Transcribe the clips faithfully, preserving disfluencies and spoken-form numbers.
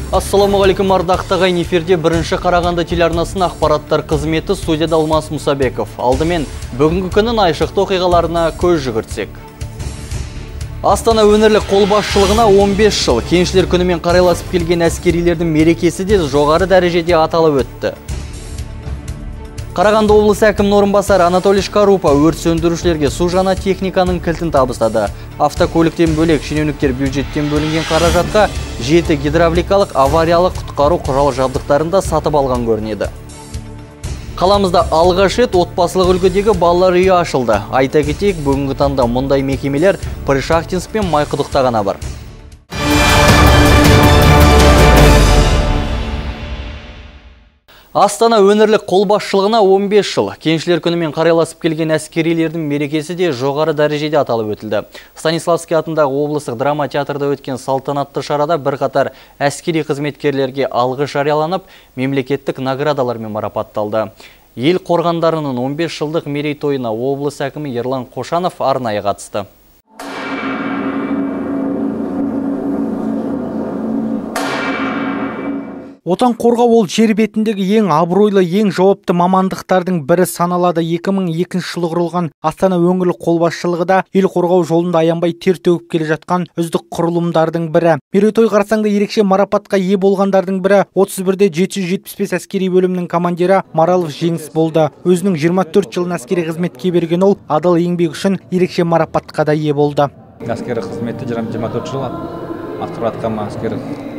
Ассаламуалейкум, ардақты ағайын, эфирде бірінші Қарағанды телеарнасының ақпараттар қызметі, студияда Алмас Мұсабеков. Алдымен бүгінгі күннің айшықты оқиғаларына көз жүгіртсек. Астана өңірлік қолбасшылығына он бес жыл, кеншілер күнімен қарайласып келген әскерилердің мерекесі де жоғары дәрежеде аталып өтті. Қарағанды облысы әкімінің орынбасары Анатолий Шкарупа өрт сөндірушілерге су жаңа техниканың кілтін табыстады. Автокөліктен бөлек шенеуніктер бюджеттен бөлінген қаражатқа жеті гидравликалық авариялық құтқару құрал жабдықтарында сатып алған көрінеді. Қаламызда алғаш рет отбасылық үлгідегі балалар үйі ашылды. Айта кетейік, бүгінгі таңда мұндай мекемелер Пришахтинск пен Майқұдықта ғана бар. Астана өңірлік қолбасшылығына он бес жыл, кеншілер күнімен қарайласып келген әскерилердің мерекесі де жоғары дәрежеде аталып өтілді. Станиславский атындағы облыстық драма театрда өткен салтанатты шарада бірқатар әскери қызметкерлерге алғыс жарияланып, мемлекеттік наградалармен марапатталды. Ел қорғандарының он бес жылдық мерейтойына облыс әкімі Ерлан Қошанов арнайы қатысты. Отан қорғау ол жер бетіндегі ең абыройлы, ең жауапты мамандықтардың бірі саналады. екі мың екінші жылы құрылған Астана өңірлік қолбасшылығы да ел қорғау жолында аянбай тер төгіп келе жатқан үздік құрылымдардың бірі. Мерейтой қарсаңында ерекше марапатқа ие болғандардың бірі отыз бірде жеті жүз жетпіс бес әскери бөлімнің командирі Маралов Жеңіс болды. Өзінің жиырма төрт жылын әскери қызметке берген ол адал еңбек үшін ерекше марапатқа да ие болды. Әскери қызметті жиырма төрт жыл атқарған әскери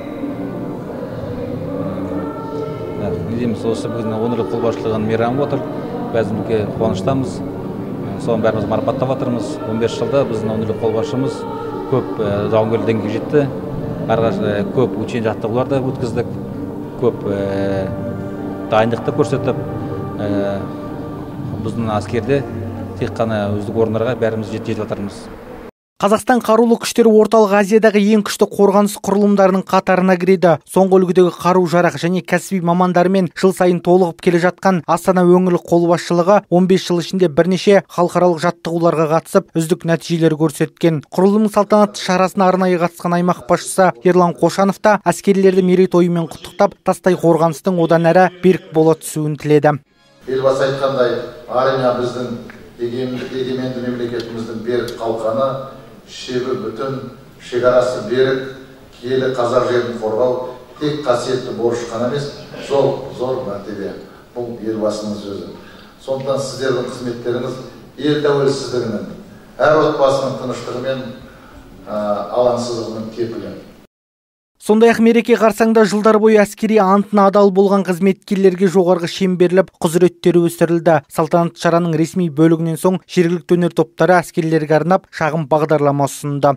Недеміз осы бүгін өңірлік қолбасшылығының мейрамы отыр. Бәзімге қуаныштамыз. Соның бәріміз марапаттап жатырмыз. он бес жылда біздің өңірлік қолбасшымыз көп жауынгерлік деңгейге жетті. Көп учен жаттығулар да өткіздік. Көп дайындықты көрсетіп, біздің әскерде тек қана өздік орындарға бәріміз жетіп жатырмыз. Қазақстан қарулы күштері орталық Азиядағы ең күшті қорғаныс құрылымдарының қатарына кіреді. Соңғы үлгідегі қару-жарақ және кәсіби мамандарымен жыл сайын толығып келе жатқан Астана өңірлік қолбасшылығы он бес жыл ішінде бірнеше халықаралық жаттығуларға қатысып, үздік нәтижелер көрсеткен. Құрылымның салтанатты шарасына арнайы қатысқан аймақ басшысы Ерлан Қошанов та әскерилерді мерейтойымен құттықтап, тастай қорғаныстың одан әрі берік бола түсуін тіледі. Елбасы айтқандай, армия біздің егеменді мемлекетіміздің берік қалқаны, шебі бүтін, шекарасы берік, киелі қазақ жерін қорғау тек қасиетті борыш қана емес, зор, зор мәртебе. Бұл елбасының сөзі. Сондықтан сіздердің қызметтеріңіз ел тәуелсіздігінің, әр отбасының тыныштығымен, алаңсыздығының кепілі. Сондай-ақ мереке қарсаңда жылдар бойы әскери антына адал болған қызметкерлерге жоғарғы шен беріліп, құзыреттері өсірілді. Салтанатты шараның ресми бөлігінен соң жергілікті өнер топтары әскерилерге арнап шағын бағдарлама ұсынды.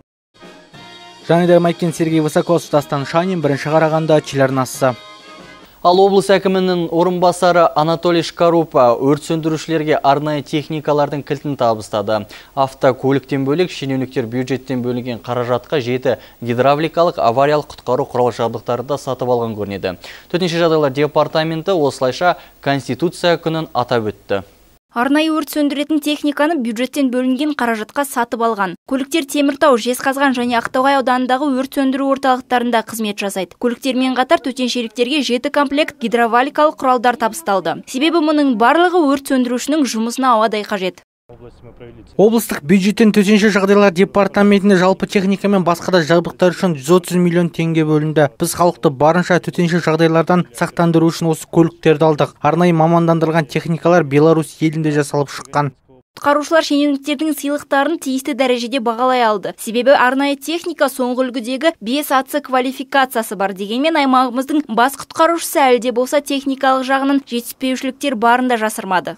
Жаңадан Майкен Сергей Высокосов, Дастан Шанин, бірінші Қарағанды телеарнасы. Ал облыс әкімінің орынбасары Анатолий Шкарупа өрт сөндірушілерге арнайы техникалардың кілтін табыстады. Автокөліктен бөлек шенеуніктер бюджеттен бөлінген қаражатқа жеті гидравликалық авариялық құтқару құрал жабдықтарында сатып алған көрінеді. Төтенше жағдайлар департаменті осылайша Конституция күнін атап өтті. Арнайы өрт сөндіретін техниканы бюджеттен бөлінген қаражатқа сатып алған. Көліктер Теміртау, Жезқазған және Ақтоғай ауданындағы өрт сөндіру орталықтарында қызмет жасайды. Көліктермен қатар төтеншеліктерге жеті комплект гидравликалық құралдар табысталды. Себебі мұның барлығы өрт сөндірушінің жұмысына ауадай қажет. Облыстық бюджеттен төтенше жағдайлар департаментіне жалпы техника мен басқа да жабдықтар үшін жүз отыз миллион теңге бөлінді. Біз халықты барынша төтенше жағдайлардан сақтандыру үшін осы көліктерді алдық. Арнайы мамандандырылған техникалар Беларусь елінде жасалып шыққан. Құтқарушылар шенеуніктердің сыйлықтарын тиісті дәрежеде бағалай алды. Себебі арнайы техника соңғы үлгідегі бес А С квалификациясы бар. Дегенмен аймағымыздың бас құтқарушысы әлде болса техникалық жағынан жетіспеушіліктер барында жасырмады.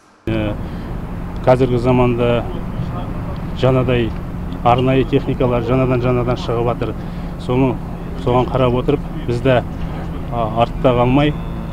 Қазіргі заманда жаңадай арнайы техникалар жаңадан-жаңадан шығып жатыр. Соған қарап отырып, бізді артта қалмай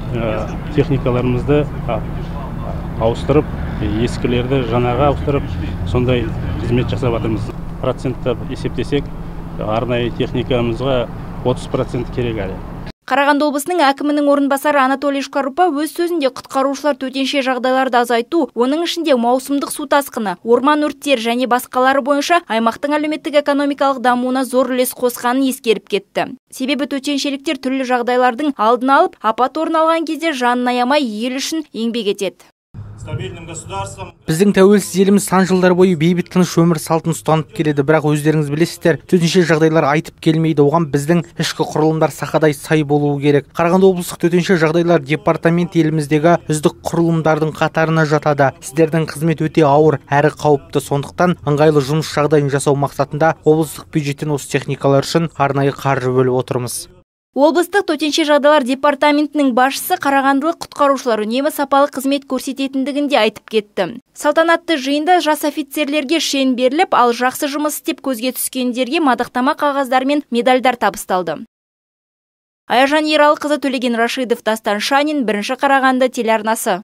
техникаларымызды ауыстырып, ескілерді жаңаға ауыстырып, сондай қызмет жасап жатырмыз. Процентті есептесек, арнайы техникамызға отыз процент керек әлі. Қарағанды облысының әкімінің орынбасары Анатолий Шкарупа өз сөзінде құтқарушылар төтенше жағдайларды азайту, оның ішінде маусымдық су тасқыны, орман өрттері және басқалары бойынша аймақтың әлеуметтік экономикалық дамуына зор үлес қосқанын ескеріп кетті. Себебі төтеншеліктер түрлі жағдайлардың алдын алып, апат орын алған кезде жанын аямай ел үшін еңбек етеді. Біздің тәуелсіз еліміз сан жылдар бойы бейбіт тыныш өмір салтын ұстанып келеді, бірақ өздеріңіз білесіздер, төтенше жағдайлар айтып келмейді, оған біздің ішкі құрылымдар сақадай сай болуы керек. Қарағанды облыстық төтенше жағдайлар департаменті еліміздегі үздік құрылымдардың қатарына жатады. Сіздердің қызмет өте ауыр әрі қауіпті, сондықтан ыңғайлы жұмыс жағдайын жасау мақсатында облыстық бюджеттен осы техникалар үшін арнайы қаржы бөліп отырмыз. Облыстық төтенше жағдайлар департаментінің басшысы қарағандылық құтқарушылар үнемі сапалы қызмет көрсететіндігінде айтып кетті. Салтанатты жиында жас офицерлерге шен беріліп, ал жақсы жұмыс істеп көзге түскендерге мадақтама қағаздар мен медальдар табысталды. Аяжан Ералықызы, Төлеген Рашидов, Дастан Шанин, бірінші Қарағанды телеарнасы.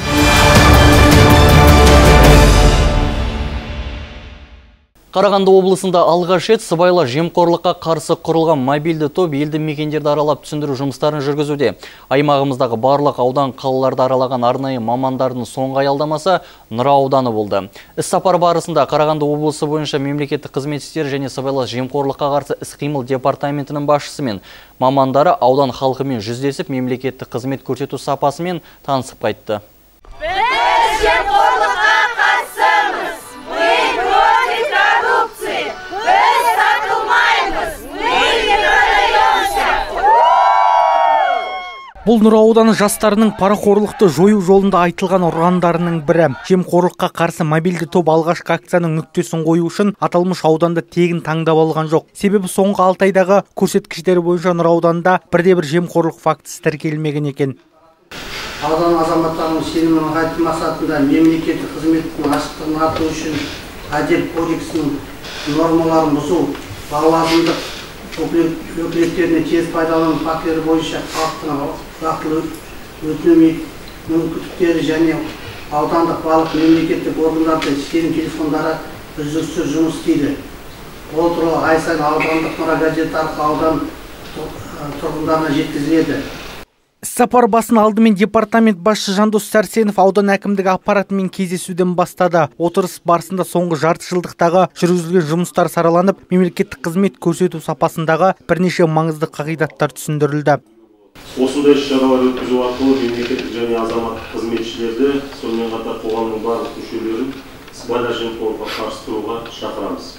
Қарағанды облысында алғаш рет сыбайлас жемқорлыққа қарсы құрылған мобильді топ елді мекендерді аралап түсіндіру жұмыстарын жүргізуде. Аймағымыздағы барлық аудан қалаларды аралаған арнайы мамандардың соңғы аялдамасы Нұра ауданы болды. Іс-сапар барысында Қарағанды облысы бойынша мемлекеттік қызмет істері және сыбайлас жемқорлыққа қарсы іс-қимыл департаментінің басшысы мен мамандары аудан халқымен жүздесіп, мемлекеттік қызмет көрсету сапасымен танысып қайтты. Біз жемқорлыққа қарсымыз. Бұл Нұра ауданы жастарының парақорлықты жою жолында айтылған ұрандарының бірі. Жемқорлыққа қарсы мобильді топ алғашқы акцияның нүктесін қою үшін аталмыш ауданда тегін таңдап алған жоқ. Себебі соңғы алты айдағы көрсеткіштері бойынша Нұра ауданында бірде-бір жемқорлық фактісі тіркелмеген екен. Аудан азаматтарының сенімін нығайту мақсатында мемлекеттік қызметтің ашықтығын арттыру үшін әдеп кодексінің нормаларын бұзу, лауазымдық өкілеттеріне тез пайдалану фактілері бойынша халықтың уақытылы өтіну мүмкіндіктері және аудандық барлық мемлекеттік органдарда сенім телефондары үздіксіз жұмыс істейді. Ол туралы ай сайын аудандық Нұра газеті арқылы аудан тұрғындарына жеткізіледі. Сапар басын алдымен департамент басшысы Жандос Сәрсенов аудан әкімдігі аппаратымен кездесуден бастады. Отырыс барысында соңғы жарты жылдықтағы жүргізілген жұмыстар сараланып, мемлекеттік қызмет көрсету сапасындағы бірнеше маңызды қағидаттар түсіндірілді. Осындай шаралар өткізу арқылы мемлекеттік және азаматтық қызметшілерді, сонымен қатар қоғамның барлық мүшелерін сыбайлас жемқорлыққа қарсы тұруға шақырамыз.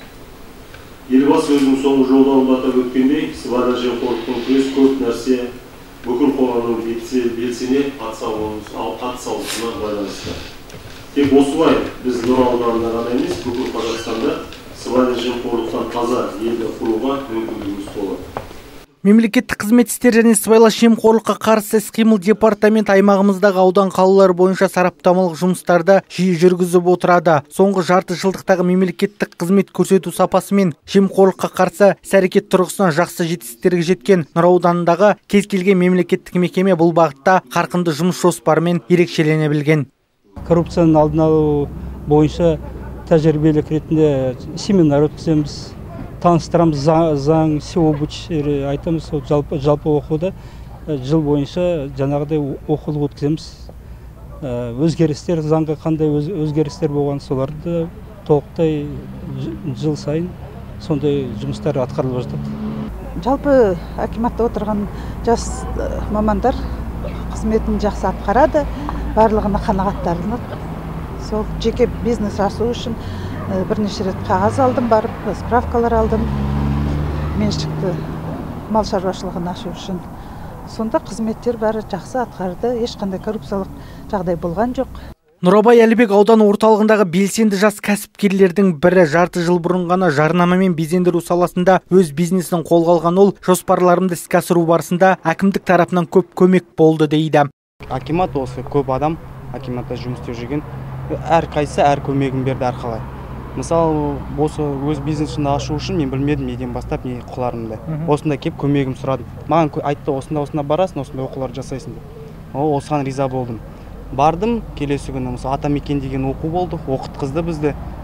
Елбасы өзінің соңғы жолдауында атап өткендей, сыбайлас жемқорлықпен күрес көп нәрсе бүкіл қоғамның белсене атсалысуына байланысты. Тек осылай біз Нұра ауданында ғана емес, бүкіл Қазақстанда сыбайлас жемқорлықтан таза елді құруға мүмкіндігіміз болады. Мемлекеттік қызмет істері және сыбайлас жемқорлыққа қарсы іс-қимыл департамент аймағымыздағы аудан қалалар бойынша сараптамалық жұмыстарды жиі жүргізіп отырады. Соңғы жарты жылдықтағы мемлекеттік қызмет көрсету сапасы мен жемқорлыққа қарсы іс-әрекет тұрғысынан жақсы жетістіктерге жеткен Нұра ауданындағы кез келген мемлекеттік мекеме бұл бағытта қарқынды жұмыс жоспарымен ерекшелене білген. Коррупцияның алдын алу бойынша тәжірибелік ретінде семинар өткіземіз. Таныстырамыз, заң, сеобуч айтамыз, жалпы, жалпы оқуда жыл бойынша жаңағыдай оқулық өткіземіз. Өзгерістер, заңға қандай өзгерістер болған, соларды толықтай жыл сайын сондай жұмыстар атқарылып жатады. Жалпы акиматта отырған жас мамандар қызметін жақсы атқарады, барлығына қанағаттанып. Сол жеке бизнес ашу үшін бірнеше рет қағаз алдым, барып справкалар алдым, меншікті мал шаруашылығын ашу үшін. Сонда қызметтер бәрі жақсы атқарды, ешқандай коррупциялық жағдай болған жоқ. Нұрабай Әлібек ауданы орталығындағы белсенді жас кәсіпкерлердің бірі. Жарты жыл бұрын ғана жарнамамен безендіру саласында өз бизнесін қолға алған ол, жоспарларымды іске асыру барысында әкімдік тарапынан көп көмек болды дейді. Акимат осы көп адам акиматта жұмыс істеп жүрген, әр қайсы әр көмегін берді әрқалай. Мысалы, осы өз бизнесімді ашу үшін мен білмедім неден бастап не қыларымды. Осында кеп көмегім сұрадым. Маған айтты, осында осында барасың, осында оқулар жасайсың деп. Ол осыған риза болдым. Бардым, келесі күні мысалы Атамекен деген оқу болды, оқытқызды бізді.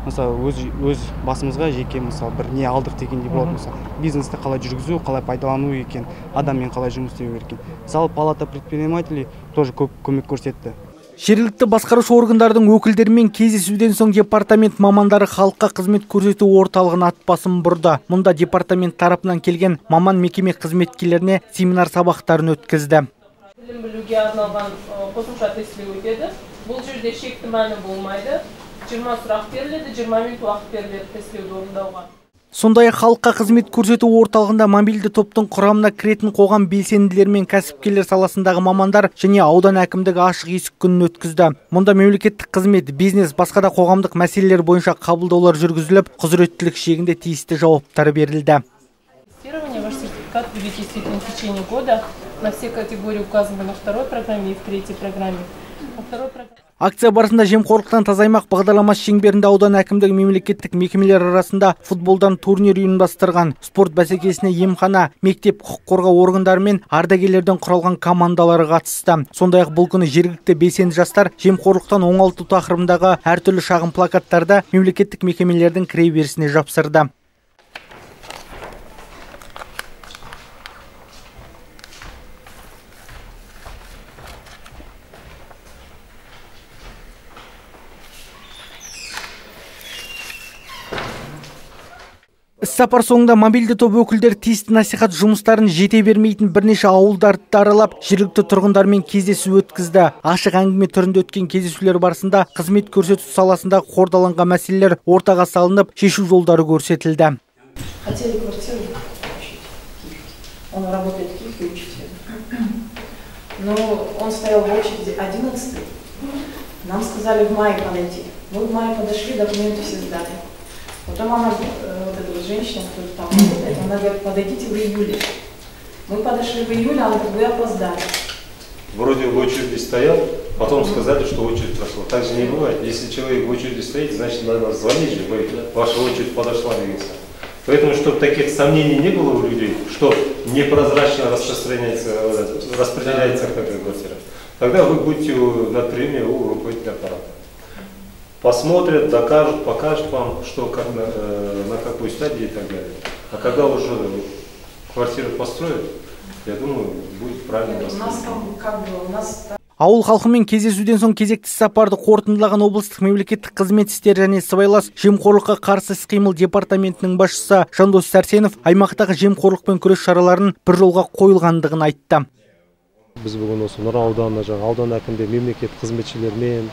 мысалы өз өз басымызға жеке мысалы бір не алдық дегендей болады. Мысалы бизнесті қалай жүргізу, қалай пайдалану екен, адаммен қалай жұмыс істеу керек екен. Мысалы палата предпринимателей тоже көп көмек көрсетті. Жергілікті басқарушы органдардың өкілдерімен кездесуден соң департамент мамандары халыққа қызмет көрсету орталығын ат басын бұрды. Мұнда департамент тарапынан келген маман мекеме қызметкерлеріне семинар сабақтарын өткізді. Білім білуге арналған қосымша тестілеу өтеді. Бұл жерде шекті мәні болмайды. жиырма сұрақ беріледі, жиырма минут уақыт беріледі тестілеуді орындауға. Сондай-ақ халыққа қызмет көрсету орталығында мобильді топтың құрамына кіретін қоғам белсенділері мен кәсіпкерлер саласындағы мамандар және аудан әкімдігі ашық есік күнін өткізді. Мұнда мемлекеттік қызмет, бизнес, басқа да қоғамдық мәселелер бойынша қабылдаулар жүргізіліп, құзыреттілік шегінде тиісті жауаптар берілді. Ваш сертификат будет действительно в течение года на все категории указаны во второй программе и в третьей программе. Акция барысында жемқорлықтан тазаймақ бағдарламасы шеңберінде аудан әкімдігі мемлекеттік мекемелер арасында футболдан турнир ұйымдастырған. Спорт бәсекесіне емхана, мектеп, құқық қорғау органдары мен ардагерлерден құралған командалары қатысты. Сондай-ақ бұл күні жергілікті белсенді жастар жемқорлықтан оңалту тақырыбындағы әртүрлі шағын плакаттарды мемлекеттік мекемелердің кіреберісіне жапсырды. Іс-сапар соңында мобильді топ өкілдері тиісті насихат жұмыстарын жете бермейтін бірнеше ауылдарды аралап, жергілікті тұрғындармен кездесу өткізді. Ашық әңгіме түрінде өткен кездесулер барысында қызмет көрсету саласында қордаланған мәселелер ортаға салынып, шешу жолдары көрсетілді. Хотели квартиру он работает в Киеве, учитель. Но он стоял в очереди одиннадцатый. Нам сказали в мае подойти. Мы в мае подошли, документы все сдали. Потом она, вот эта вот женщина, которая там работает, она говорит, подойдите в июле. Мы подошли в июле, она говорит, вы опоздали. Вроде в очереди стоял, потом сказали, что очередь прошла. Так же не бывает. Если человек в очереди стоит, значит, надо звонить же, вы, ваша очередь подошла, двигаться. Поэтому, чтобы таких сомнений не было у людей, что непрозрачно распространяется, распределяется какая квартира, тогда вы будете на приеме у руководителя аппарата. Посмотрят, докажут, покажут вам, что как на, на какой стадии и так далее. А когда уже квартиру построят, я думаю, будет правильно. У нас там как бы у нас. Ауыл халқымен кездесуден соң кезекті сапарды қорытындылаған облыстық мемлекеттік қызмет істері және сыбайлас жемқорлыққа қарсы іс-қимыл департаментінің басшысы Жандос Сәрсенов аймақтағы жемқорлықпен күрес шараларын бір жолға қойылғандығын айтты. Біз бүгін осы Нұра ауданына жаңа аудан әкімде мемлекет қызметшілерімен,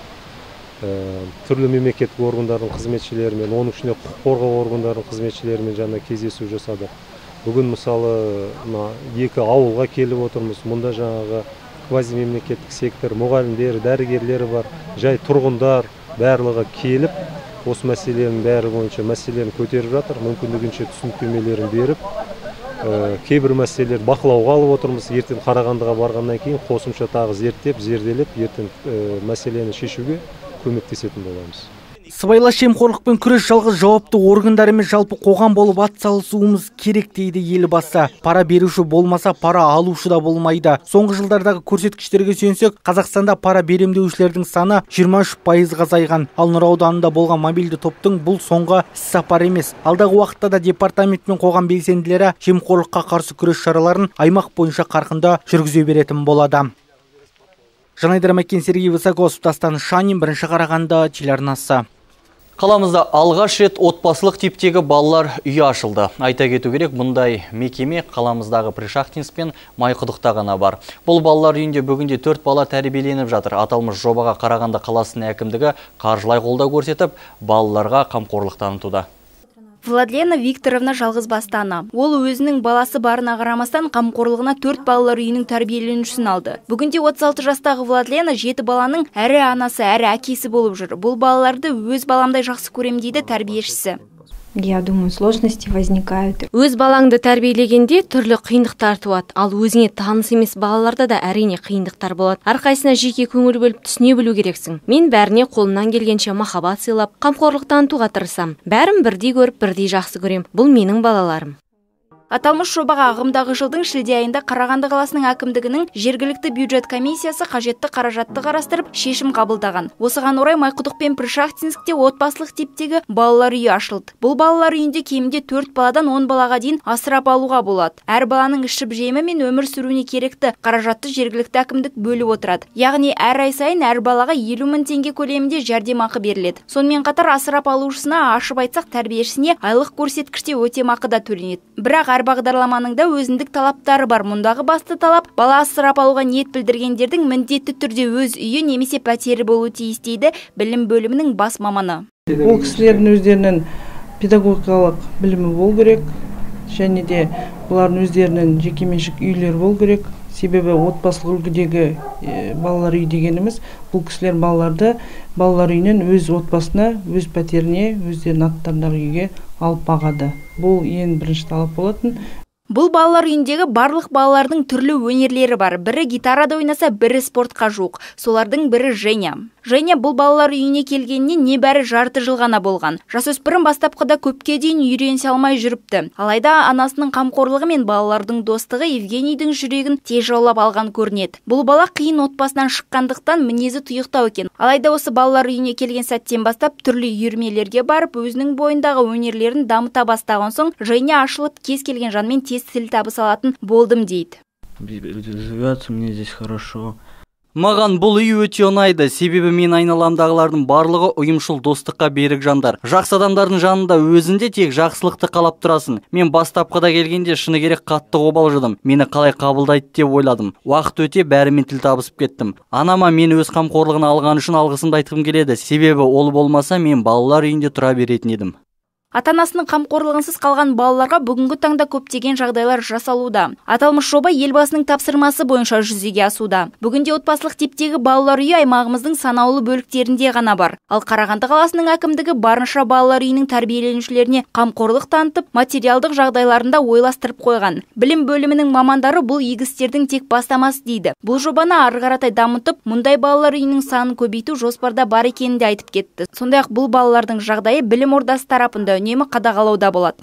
түрлі мемлекеттік органдардың қызметшілерімен, оның ішінде құқық қорғау органдарының қызметшілерімен жаңа кездесу жасадық. Бүгін мысалы екі ауылға келіп отырмыз. Мұнда жаңағы квазимемлекеттік сектор, мұғалімдер, дәрігерлері бар, жай тұрғындар барлығы келіп, осы мәселенің бәрі бойынша мәселені көтеріп жатыр, мүмкіндігінше түсініктемелерін беріп, кейбір мәселелер бақылауға алып отырмыз. Ертең Қарағандыға барғаннан кейін қосымша тағы зерттеп, зерделеп, ертең мәселені шешуге көмектесетін боламыз. Сыбайлас жемқорлықпен күрес жалғыз жауапты органдар емес жалпы қоғам болып атсалысуымыз керек дейді елбасы. Пара беруші болмаса, пара алушы да болмайды. Соңғы жылдардағы көрсеткіштерге сүйенсек, Қазақстанда пара беремдеушілердің саны жиырма үш пайызға азайған. Ал Нұра ауданында болған мобильді топтың бұл соңғы іс-сапар емес. Алдағы уақытта да департамент мен қоғам белсенділері жемқорлыққа қарсы күрес шараларын аймақ бойынша қарқынды жүргізе беретін болады. Жанайдар Мәкен, Сергей Высокосов, Дастан Шанин, бірінші Қарағанды телеарнасы. Қаламызда алғаш рет отбасылық типтегі балалар үйі ашылды. Айта кету керек, бұндай мекеме қаламыздағы Пришахтинск пен Майқұдықта ғана бар. Бұл балалар үйінде бүгінде төрт бала тәрбиеленіп жатыр. Аталмыш жобаға Қарағанды қаласының әкімдігі қаржылай қолдау көрсетіп, балаларға қамқорлық танытуда. Владлена Викторовна жалғыз бастана. Ол өзінің баласы барына қарамастан қамқорлығына төрт балалар үйінің тәрбиеленушісін алды. Бүгінде отыз алты жастағы Владлена жеті баланың әрі анасы, әрі әкесі болып жүр. Бұл балаларды өз баламдай жақсы көрем дейді тәрбиешісі. Я думаю, сложности возникают. Өз балаңды тәрбиелегенде түрлі қиындықтар туады. Ал өзіңе таныс емес балаларда да әрине қиындықтар болады. Әрқайсына жеке көңіл бөліп түсіне білу керексің. Мен бәріне қолымнан келгенше махаббат сыйлап, қамқорлық танытуға тырысам. Бәрін бірдей көріп, бірдей жақсы көрем. Бұл менің балаларым. Аталмыш жобаға ағымдағы жылдың шілде айында Қарағанды қаласының әкімдігінің жергілікті бюджет комиссиясы қажетті қаражатты қарастырып шешім қабылдаған. Осыған орай Майқұдық пен Пришахтинскте отбасылық типтегі балалар үйі ашылды. Бұл балалар үйінде кемінде төрт баладан он балаға дейін асырап алуға болады. Әр баланың ішіп жемі мен өмір сүруіне керекті қаражатты жергілікті әкімдік бөліп отырады. Яғни әр ай сайын әр балаға елу мың теңге көлемінде жәрдемақы беріледі. Сонымен қатар асырап алушысына, ашып айтсақ тәрбиешісіне айлық көрсеткіште өтемақы да төленеді. Бірақ әр бағдарламаның да өзіндік талаптары бар. Мұндағы басты талап бала асырап алуға ниет білдіргендердің міндетті түрде өз үйі немесе пәтері болуы тиіс дейді білім бөлімінің бас маманы. Ол кісілердің өздерінің педагогикалық білімі болу керек, және де бұлардың өздерінің жекеменшік үйлері болу керек. Себебі отбасылық үлгідегі балалар үйі дегеніміз, бұл кісілер балаларды балалар үйінен өз отбасына, өз пәтеріне, өздерінің аттарындағы үйге алып бағады. Бұл ең бірінші талап болатын. Бұл балалар үйіндегі барлық балалардың түрлі өнерлері бар. Бірі гитарада ойнаса, бірі спортқа жуық. Солардың бірі Женя. Женя бұл балалар үйіне келгеніне небәрі жарты жыл ғана болған. Жасөспірім бастапқыда көпке дейін үйренісе алмай жүріпті. Алайда анасының қамқорлығы мен балалардың достығы Евгенийдің жүрегін тез жаулап алған көрінеді. Бұл бала қиын отбасынан шыққандықтан мінезі тұйықтау екен. Алайда осы балалар үйіне келген сәттен бастап түрлі үйірмелерге барып, өзінің бойындағы өнерлерін дамыта бастаған соң, Женя ашылып кез келген жанмен тез тіл табыса алатын болдым дейді. Живется мне здесь хорошо. Маған бұл үй өте ұнайды, себебі мен айналамдағылардың барлығы ұйымшыл достыққа берік жандар. Жақсы адамдардың жанында өзінде тек жақсылықты қалап тұрасың. Мен бастапқыда келгенде шыны керек қатты қобалжыдым. Мені қалай қабылдайды деп ойладым. Уақыт өте бәрімен тіл табысып кеттім. Анама мен өз қамқорлығын алған үшін алғысымды айтқым келеді. Себебі ол болмаса мен балалар үйінде тұра беретін едім. Ата-анасының қамқорлығынсыз қалған балаларға бүгінгі таңда көптеген жағдайлар жасалуда. Аталмыш жоба елбасының тапсырмасы бойынша жүзеге асуда. Бүгінде отбасылық типтегі балалар үйі аймағымыздың санаулы бөліктерінде ғана бар. Ал Қарағанды қаласының әкімдігі барынша балалар үйінің тәрбиеленушілеріне қамқорлық танытып, материалдық жағдайларында ойластырып қойған. Білім бөлімінің мамандары бұл егістердің тек бастамасы дейді. Бұл жобаны ары қаратай дамытып, мұндай балалар үйінің санын көбейту жоспарда бар екенін де айтып кетті. Сондай-ақ бұл балалардың жағдайы білім ордасы тарапында үнемі қадағалауда болады.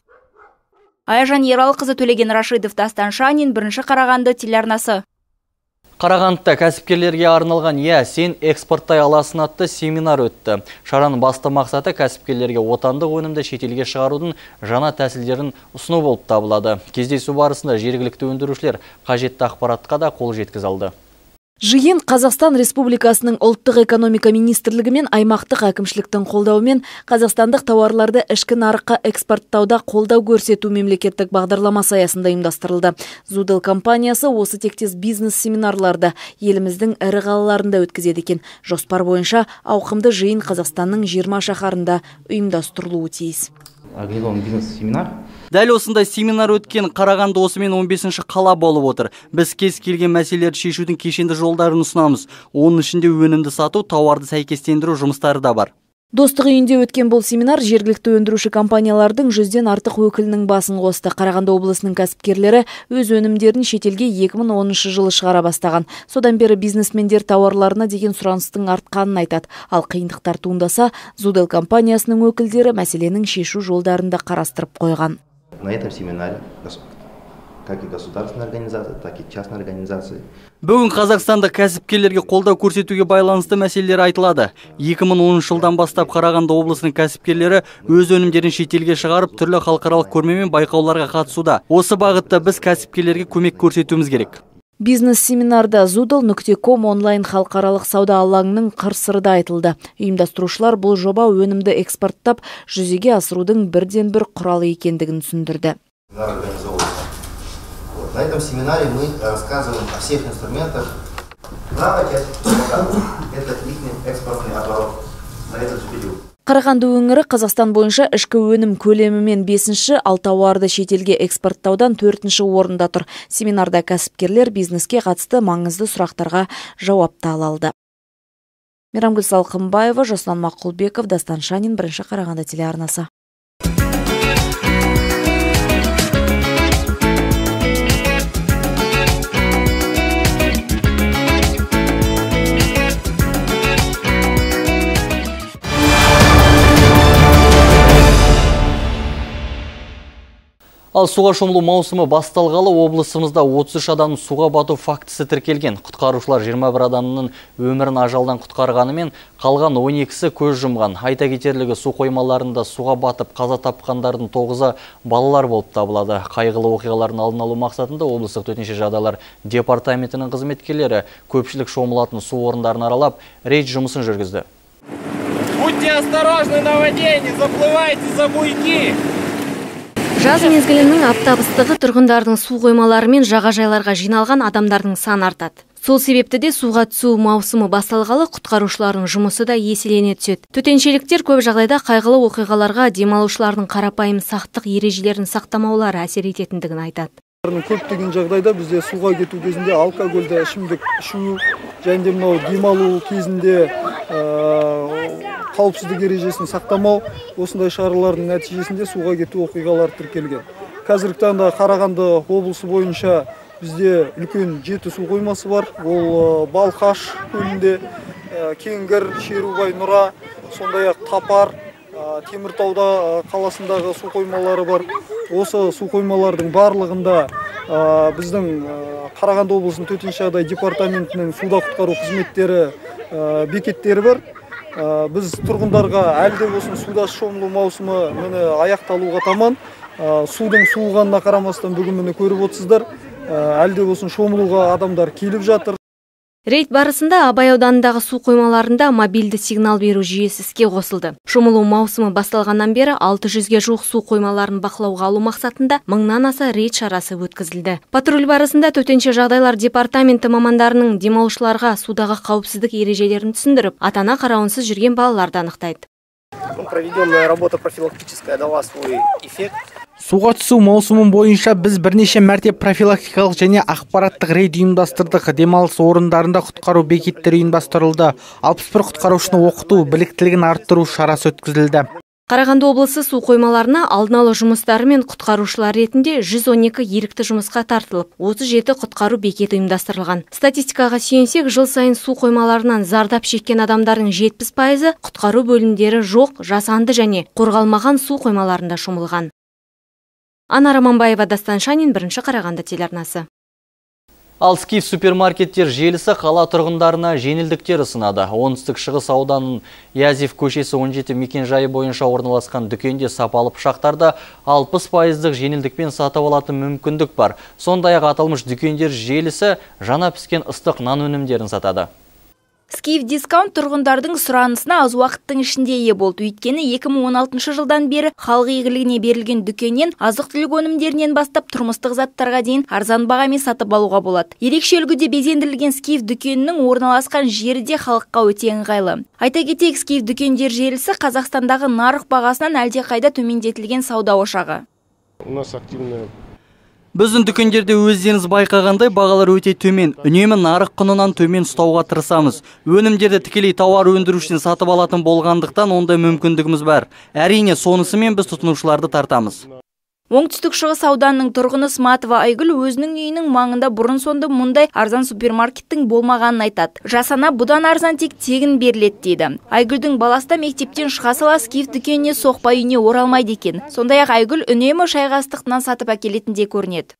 Аяжан Ералқызы, Төлеген Рашидов, Дастан Шанин, бірінші Қарағанды телеарнасы. Қарағандыда кәсіпкерлерге арналған «Я, сен экспорттай аласың» атты семинар өтті. Шараның басты мақсаты кәсіпкерлерге отандық өнімді шетелге шығарудың жаңа тәсілдерін ұсыну болып табылады. Кездесу барысында жергілікті өндірушілер қажетті ақпаратқа да қол жеткізе алды. Жиын Қазақстан Республикасының ұлттық экономика министрлігі мен аймақтық әкімшіліктің қолдауымен қазақстандық тауарларды ішкі нарыққа экспорттауда қолдау көрсету мемлекеттік бағдарламасы аясында ұйымдастырылды. Зудел компаниясы осы тектес бизнес семинарларды еліміздің ірі қалаларында өткізеді екен. Жоспар бойынша ауқымды жиын Қазақстанның жиырма шаһарында ұйымдастырылуы тиіс. Бизнес-семинар. Дәл осындай семинар өткен Қарағанды осымен он бесінші қала болып отыр. Біз кез келген мәселелерді шешудің кешенді жолдарын ұсынамыз. Оның ішінде өнімді сату, тауарды сәйкестендіру жұмыстары да бар. Достық үйінде өткен бұл семинар жергілікті өндіруші компаниялардың жүзден артық өкілінің басын қосты. Қарағанды облысының кәсіпкерлері өз өнімдерін шетелге екі мың оныншы жылы шығара бастаған. Содан бері бизнесмендер тауарларына деген сұраныстың артқанын айтады. Ал қиындықтар туындаса, Зудел компаниясының өкілдері мәселенің шешу жолдарын да қарастырып қойған. На этом семинаре как и государственные организации, так и частные организации. Бүгін Қазақстанда кәсіпкерлерге қолдау көрсетуге байланысты мәселелер айтылады. екі мың оныншы жылдан бастап Қарағанды облысының кәсіпкерлері өз өнімдерін шетелге шығарып, түрлі халықаралық көрме мен байқауларға қатысуда. Осы бағытта біз кәсіпкерлерге көмек көрсетуіміз керек. Бизнес-семинарда зудел нүкте ком онлайн халықаралық сауда алаңының қыр-сыры да айтылды. Ұйымдастырушылар бұл жоба өнімді экспорттап, жүзеге асырудың бірден бір құралы екендігін түсіндірді. На этом семинаре мы рассказываем о всех инструментах. Правая часть – это их экспортный оборот на этот период. Қарағанды өңірі Қазақстан бойынша ішкі өнім көлемімен бесінші, ал тауарды шетелге экспорттаудан төртінші орында тұр. Семинарда кәсіпкерлер бизнеске қатысты маңызды сұрақтарға жауапты ала алды. Мейрамгүл Салқынбаева, Жасұлан Мақұлбеков, Дастан Шанин, бірінші Қарағанды телеарнасы. Ал суға шомылу маусымы басталғалы облысымызда отыз үш адамның суға бату фактісі тіркелген. Құтқарушылар жиырма бір адамның өмірін ажалдан құтқарғанымен, қалған он екісі көз жұмған. Айта кетерлігі, су қоймаларында суға батып қаза тапқандардың тоғызы балалар болып табылады. Қайғылы оқиғалардың алдын алу мақсатында облыстық төтенше жағдайлар департаментінің қызметкерлері көпшілік шомылатын су орындарын аралап, рейд жұмысын жүргізді. Будьте осторожны на воде, не заплывайте за буйки. Жаз мезгілінің аптап ыстығы тұрғындардың су қоймалары мен жағажайларға жиналған адамдардың саны артады. Сол себепті де суға түсу маусымы басталғалы құтқарушылардың жұмысы да еселене түседі. Төтеншеліктер көп жағдайда қайғылы оқиғаларға демалушылардың қарапайым сақтық ережелерін сақтамаулары әсер ететіндігін айтады. Көптеген жағдайда бізде суға кету кезінде алкогольді ішімдік ішу және де мынау демалу кезінде қауіпсіздік ережесін сақтамау, осындай шаралардың нәтижесінде суға кету оқиғалары тіркелген. Қазіргі таңда Қарағанды облысы бойынша бізде үлкен жеті су қоймасы бар. Ол Балқаш көлінде, Кеңгір, Шерубай, Нұра, сондай-ақ Тапар, Теміртауда қаласындағы су қоймалары бар. Осы су қоймалардың барлығында біздің Қарағанды облысының төтенше жағдай департаментінің суда құтқару қызметтері бекеттері бар. Біз тұрғындарға әлде болсын суда шомылу маусымы міне аяқталуға таман. Судың суығанына қарамастан бүгін міне көріп отырсыздар. Әлде болсын шомылуға адамдар келіп жатыр. Рейд барысында Абай ауданындағы су қоймаларында мобильді сигнал беру жүйесі іске қосылды. Шомылу маусымы басталғаннан бері алты жүзге жуық су қоймаларын бақылауға алу мақсатында мыңнан аса рейд шарасы өткізілді. Патруль барысында төтенше жағдайлар департаменті мамандарының демалушыларға судағы қауіпсіздік ережелерін түсіндіріп, ата-ана қарауынсыз жүрген балаларды анықтайды. Проведенная работа профилактическая дала свой эффект. Суға түсу маусымын бойынша біз бірнеше мәрте профилактикалық және ақпараттық рейд ұйымдастырдық. Демалыс орындарында құтқару бекеттері ұйымдастырылды. алпыс бір құтқарушыны оқыту, біліктілігін арттыру шарасы өткізілді. Қарағанды облысы су қоймаларына алдын алу жұмыстары мен құтқарушылар ретінде жүз он екі ерікті жұмысқа тартылып, отыз жеті құтқару бекеті ұйымдастырылған. Статистикаға сүйенсек, жыл сайын су қоймаларынан зардап шеккен адамдардың жетпіс пайызы құтқару бөлімдері жоқ, жасанды және қорғалмаған су қоймаларында шомылған. Анара Мамбаева, Дастан Шанин, бірінші Қарағанды телеарнасы. Ал Скиф супермаркеттер желісі қала тұрғындарына жеңілдіктер ұсынады. Оңтүстік шығыс ауданының Язев көшесі он жеті мекен-жайы бойынша орналасқан дүкенде сапалы пышақтарды алпыс пайыздық жеңілдікпен сатып алатын мүмкіндік бар. Сондай-ақ аталмыш дүкендер желісі жаңа піскен ыстық нан өнімдерін сатады. Скиф дискаунт тұрғындардың сұранысына аз уақыттың ішінде ие болды. Өйткені екі мың он алтыншы жылдан бері халық игілігіне берілген дүкеннен азық-түлік өнімдерінен бастап тұрмыстық заттарға дейін арзан бағамен сатып алуға болады. Ерекше үлгіде безендірілген Скиф дүкенінің орналасқан жері де халыққа өте ыңғайлы. Айта кетейік, Скиф дүкендер желісі Қазақстандағы нарық бағасынан әлдеқайда төмендетілген сауда ошағы. У нас активная Біздің дүкендерде өздеріңіз байқағандай бағалар өте төмен. Үнемі нарық құнынан төмен ұстауға тырысамыз. Өнімдерді тікелей тауар өндірушіден сатып алатын болғандықтан ондай мүмкіндігіміз бар. Әрине, сонысымен біз тұтынушыларды тартамыз. Оңтүстік шығыс ауданының тұрғыны Сматова Айгүл өзінің үйінің маңында бұрын сонды мұндай арзан супермаркеттің болмағанын айтады. Жасана бұдан арзан тек тегін беріледі дейді. Айгүлдің баласы да мектептен шыға сала Скиф дүкеніне соқпай үйіне оралмайды екен. Сондай-ақ Айгүл үнемі шайға ыстық нан сатып әкелетіндей көрінеді.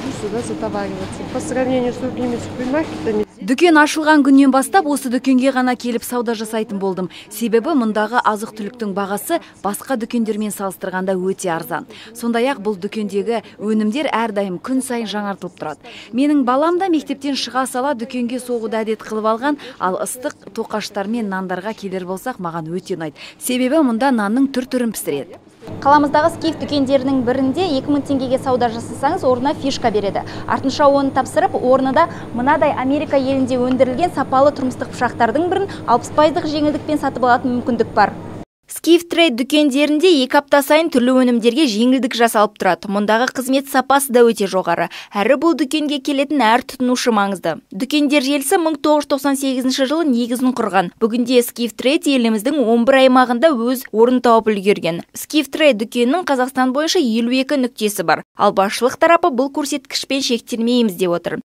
Дүкен ашылған күннен бастап осы дүкенге ғана келіп сауда жасайтын болдым. Себебі мұндағы азық-түліктің бағасы басқа дүкендермен салыстырғанда өте арзан. Сондай-ақ бұл дүкендегі өнімдер әрдайым күн сайын жаңартылып тұрады. Менің балам да мектептен шыға сала дүкенге соғуды әдет қылып алған, ал ыстық тоқаштар мен нандарға келер болсақ, маған өте ұнайды. Себебі мұнда нанның түр-түрін пісіреді. Қаламыздағы Скиф дүкендерінің бірінде екі мың теңгеге сауда жасасаңыз, орнына фишка береді. Артынша оны тапсырып, орнында мынадай Америка елінде өндірілген сапалы тұрмыстық пышақтардың бірін алпыс пайыздық жеңілдікпен сатып алатын мүмкіндік бар. Скиф Трейд дүкендерінде екі апта сайын түрлі өнімдерге жеңілдік жасалып тұрады. Мұндағы қызмет сапасы да өте жоғары. Әрі бұл дүкенге келетін әр тұтынушы маңызды. Дүкендер желісі мың тоғыз жүз тоқсан сегізінші жылы негізін құрған. Бүгінде Скиф Трейд еліміздің он бір аймағында өз орын тауып үлгерген. Скиф Трейд дүкенінің Қазақстан бойынша елу екі нүктесі бар. Ал басшылық тарапы бұл көрсеткішпен шектелмейміз деп отыр.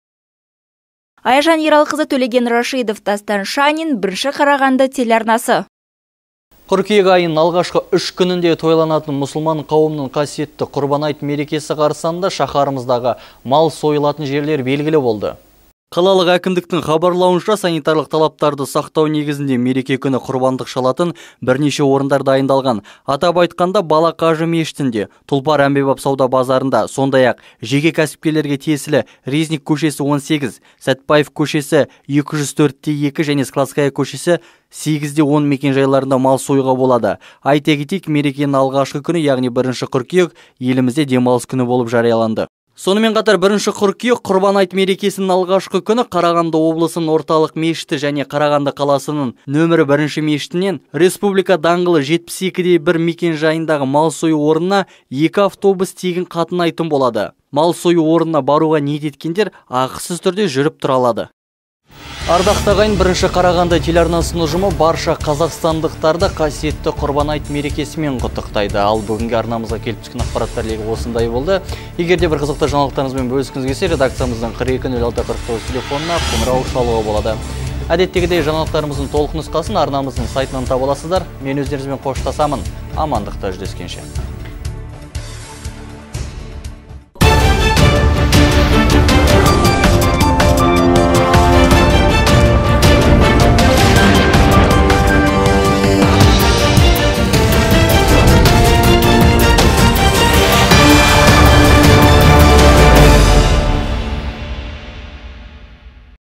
Аяжан Ералқызы, Төлеген Рашидов, Дастан Шанин, бірінші Қарағанды телеарнасы. Қыркүйек айының алғашқы үш күнінде тойланатын мұсылман қауымның қасиетті Құрбан айт мерекесі қарсаңында шаһарымыздағы мал сойылатын жерлер белгілі болды. Қалалық әкімдіктің хабарлауынша санитарлық талаптарды сақтау негізінде мереке күні құрбандық шалатын бірнеше орындар дайындалған. Атап айтқанда Бала Қажы мешітінде, Тұлпар әмбебап сауда базарында, сондай-ақ жеке кәсіпкерлерге тиесілі Резник көшесі он сегіз, Сәтпаев көшесі екі жүз төрт те екі және Складская көшесі сегіз де он мекенжайларында мал союға болады. Айта кетейік, мерекенің алғашқы күні, яғни бірінші қыркүйек елімізде демалыс күні болып жарияланды. Сонымен қатар бірінші қыркүйек Құрбан айт мерекесінің алғашқы күні Қарағанды облысының орталық мешіті және Қарағанды қаласының нөмірі бірінші мешітінен Республика даңғылы жетпіс екі де бір мекен жайындағы мал сою орнына екі автобус тегін қатынайтын болады. Мал сою орнына баруға ниет еткендер ақысыз түрде жүріп тұра алады. Ардақты ағайын, бірінші Қарағанды телеарнасының ұжымы барша қазақстандықтарды қасиетті Құрбан айт мерекесімен құттықтайды. Ал бүгінгі арнамызға келіп түскен ақпараттар легі осындай болды. Егер де бір қызықты жаңалықтарыңызбен бөліскіңіз келсе, редакциямыздың қырық екі нөл алты қырық тоғыз телефонына қоңырау шалуға болады. Әдеттегідей жаңалықтарымыздың толық нұсқасын арнамыздың сайтынан таба аласыздар. Мен өздеріңізбен қоштасамын. Амандықта жүздескенше.